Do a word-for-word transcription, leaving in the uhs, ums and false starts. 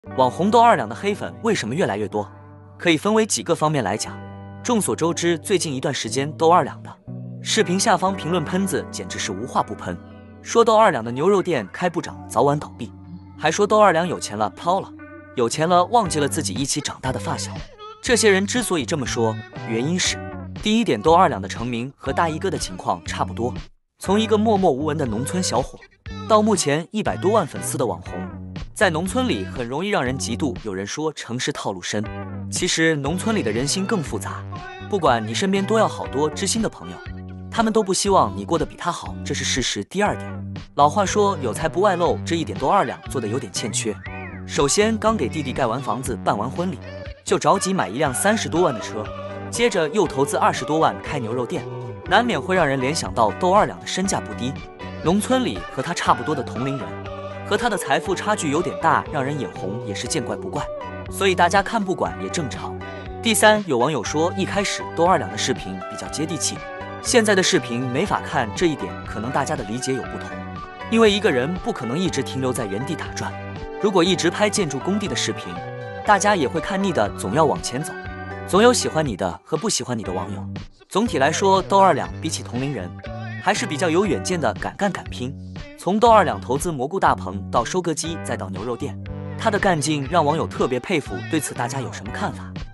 网红豆二两的黑粉为什么越来越多？可以分为几个方面来讲。众所周知，最近一段时间豆二两的视频下方评论喷子简直是无话不喷，说豆二两的牛肉店开不涨，早晚倒闭，还说豆二两有钱了飘了，有钱了忘记了自己一起长大的发小。这些人之所以这么说，原因是第一点，豆二两的成名和大衣哥的情况差不多，从一个默默无闻的农村小伙，到目前一百多万粉丝的网红。在农村里很容易让人嫉妒，有人说城市套路深，其实农村里的人心更复杂，不管你身边多要好多知心的朋友，他们都不希望你过得比他好，这是事实。第二点，老话说有财不外露，这一点豆二两做的有点欠缺。首先，刚给弟弟盖完房子办完婚礼，就着急买一辆三十多万的车，接着又投资二十多万开牛肉店，难免会让人联想到豆二两的身价不低，农村里和他差不多的同龄人，和他的财富差距有点大，让人眼红也是见怪不怪，所以大家看不惯也正常。第三，有网友说一开始豆二两的视频比较接地气，现在的视频没法看，这一点可能大家的理解有不同，因为一个人不可能一直停留在原地打转，如果一直拍建筑工地的视频，大家也会看腻的，总要往前走，总有喜欢你的和不喜欢你的网友。总体来说，豆二两比起同龄人还是比较有远见的，敢干敢拼。从豆二两投资蘑菇大棚到收割机再到牛肉店，他的干劲让网友特别佩服，对此大家有什么看法？